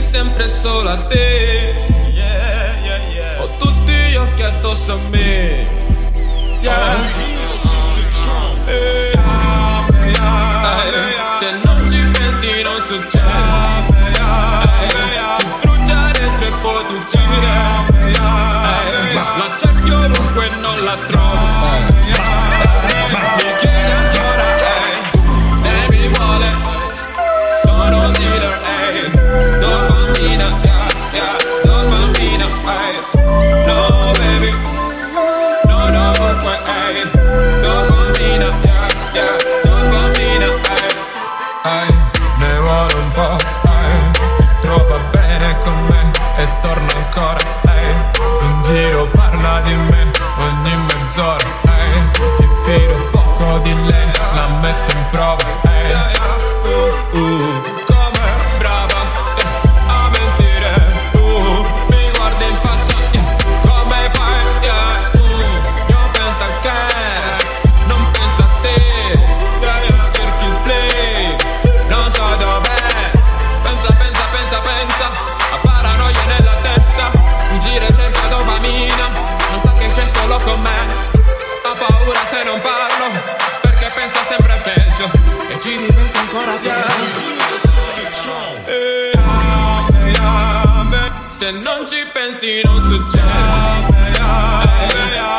sempre solo a te. Ho tutti gli occhi addosso a me. Se non ci pensi non succede. Ti brucia dentro e poi tu uccide. La cerchi ovunque non la trovo. Mi chiede ancora, e mi vuole. Sono un leader, dopamina, dopamina, no baby, no ovunque, dopamina, dopamina, ne vuole un po', si trova bene con me e torna ancora, in giro parla di me ogni mezz'ora, mi fido poco di lei, la metto in prova, come brava a mentire, mi guarda in faccia, come fai, io penso a cash, non penso a te, cerchi il play, non so dov'è, pensa, a paranoia nella testa, fuggire cerca dopamina, non sa che c'è solo con me, ha paura se non parlo, perché pensa sempre peggio, e ci ripensa ancora peggio. Se non ci pensi non succede.